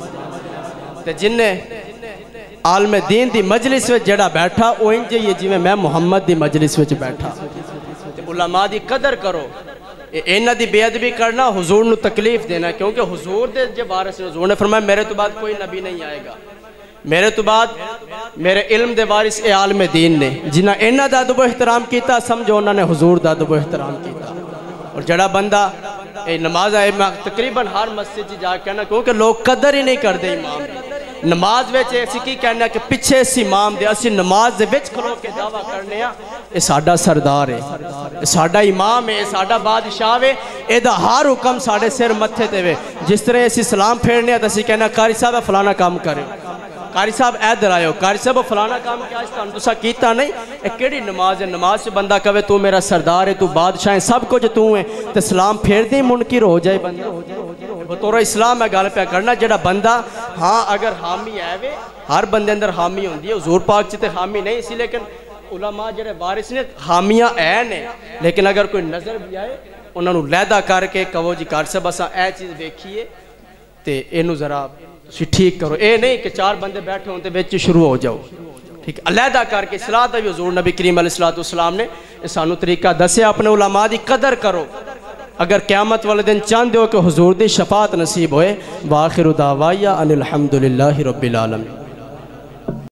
تے جن نے عالم دین دی مجلس وچ جڑا بیٹھا وہ انجے یہ جی میں محمد دی مجلس وچ بیٹھا. تے علماء دی قدر کرو. انہاں دی بے ادبی کرنا حضور نو تکلیف دینا، کیونکہ حضور دے جب وارث نے، حضور نے فرمایا میرے تو بعد کوئی نبی نہیں آئے گا، میرے تو بعد میرے علم دے وارث اے عالم دین نے. جنہاں انہاں دا ادب و احترام کیتا سمجھو انہاں نے حضور دا ادب و احترام کیتا. اور جڑا بندہ اے نماز آئے تقریباً ہر مسجد جی جا کہنا، کیونکہ لوگ قدر ہی نہیں کردے امام دی. نماز ویچ اسی کی کہنا کہ پچھے اسی امام دے، اسی نماز دے ویچ کھلو کے دعویٰ کرنے ہیں اے ساڈا سردار ہے، اے ساڈا امام ہے، اے ساڈا بادشاہ ہے، اے دا ہر حکم ساڈے سر متھے تے وے. جس طرح اسی سلام پھیرنے ہیں تو اسی کہنا قاری صاحب فلانا کام کرے، قاری صاحب ادھر آئے ہو، قاری صاحب فلانا کام کیا اس تسا کیتا نہیں. اے کیڑی نماز ہے؟ نماز سے بندہ کہے تو میرا سردار ہے، تو بادشاہ ہے، سب کچھ تو ہے، تو سلام پھیر دیں منکر ہو جائے بندہ. بطور اسلام میں گل پہ کرنا جڑا بندہ ہاں اگر حامی ہے وے، ہر بندے اندر حامی ہوندی ہے. حضور پاک چیتے حامی نہیں اسی، لیکن علماء جڑے وارث نے حامیاں اے نے، لیکن اگر کوئی نظر بھی آئے انہوں نے لیدہ کر کے کہو جی قاری صاحب اساں اے چیز دیکھیے تے اینو ذرا ٹھیک کرو. اے نہیں کہ چار بندے بیٹھے ہوتے بیچ شروع ہو جاؤ. ٹھیک علیحدہ کر کے اصلاح دا بھی حضور نبی کریم علیہ السلام نے سانو طریقہ دسے. اپنے علماء دی قدر کرو اگر قیامت والے دن چاہتے ہو کہ حضور دی شفاعت نصیب ہوئے. وآخر دعوایا ان الحمدللہ رب العالمین.